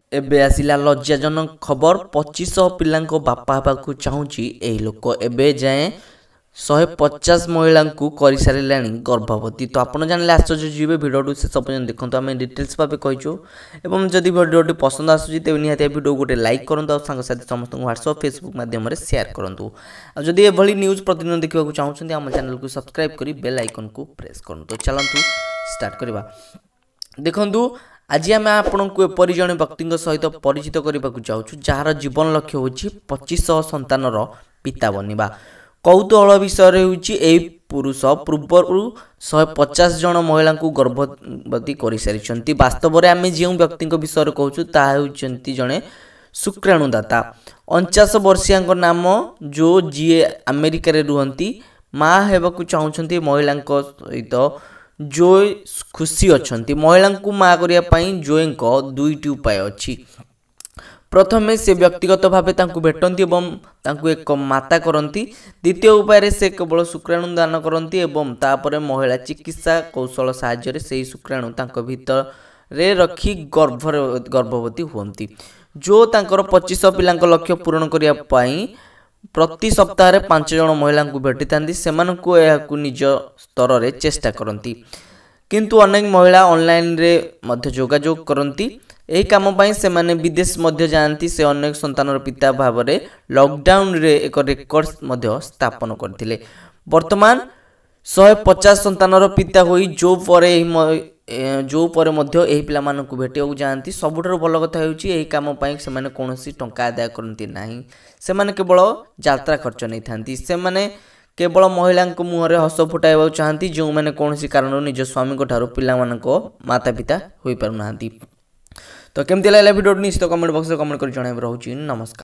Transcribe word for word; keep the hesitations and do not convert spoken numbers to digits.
एबे आसिला लज्जाजनक खबर पच्चीस पिलांको बापा हेबाकु चाहूची एही लोक एबे जाए शहे पचास महिला कर सारे गर्भवती। तो आपड़ जानले आश्चर्य जीवे भिडियो शेष पर्यटन देखते आम डिटेल्स भाव कहीचु। और जदि भिडियो पसंद आसूँ तेज निहत भिडियो गोटे लाइक करूँ और सांगसाथी समस्त व्हाट्सअप फेसबुक माध्यम शेयर करूँ। जदि एभली न्यूज प्रतिदिन देखा चाहते आम चैनल को सब्सक्राइब कर बेल आइकन को प्रेस करूँ। तो चलतु स्टार्ट करवा। देखु आज आम आपण को एपरी जड़े व्यक्ति सहित परिचित करने को चाहूँ जार जीवन लक्ष्य हूँ पच्चीस सन्तानर पिता बनवा। कौतूहल विषय होची पुरुष पूर्व शहे पचास जन महिला को गर्भवती कर सारी। वास्तव में आम जो व्यक्ति विषय कहूँ ताकि जड़े शुक्राणुदाता अणचाश वर्षिया नाम जो जी अमेरिका रुहति माँ हेबाकु चाहूँगी महिला सहित जो खुशी अच्छा महिला को माँ करने जोए दुईटी उपाय अच्छी। प्रथमे से व्यक्तिगत भाव भेटती और एक माता करती। द्वितीय उपाय से केवल शुक्राणु दान करती और महिला चिकित्सा कौशल साहाय्य से शुक्राणु भीतर रखी गर्भ गर्भवती हुंती। जो तांकर पच्चीस पिला लक्ष्य पूरण करने प्रति सप्ताह पांच जन महिला को भेटी था से निज स्तर में चेष्टा करती। किंतु अनेक महिला ऑनलाइन रे मध्य जोगाजोग करती। यही काम पाई से माने विदेश मध्य जाती। से अनेक संतानर पिता भाव में लॉकडाउन रे एक रेकर्ड मध्य स्थापन करथिले। वर्तमान शहे पचास संतानर पिता होई जो परे जो परे मध्य एही पिला मानन को भेटिया जाती। सबुठारु भल कथा हेउची एही काम पाई से माने कोनोसी टंका आदाय करंती नाही। से माने केवल यात्रा खर्च नहीं थांती। से माने केवल महिला मुहर हस फुटाइबा चाहती जो मैंने कौन कारण निज स्वामी ठार पिला माता पिता हो पार ना। तो केमती लगे भिडियो निश्चित कमेंट बॉक्स में कमेंट कर जणाइब। रहुछि नमस्कार।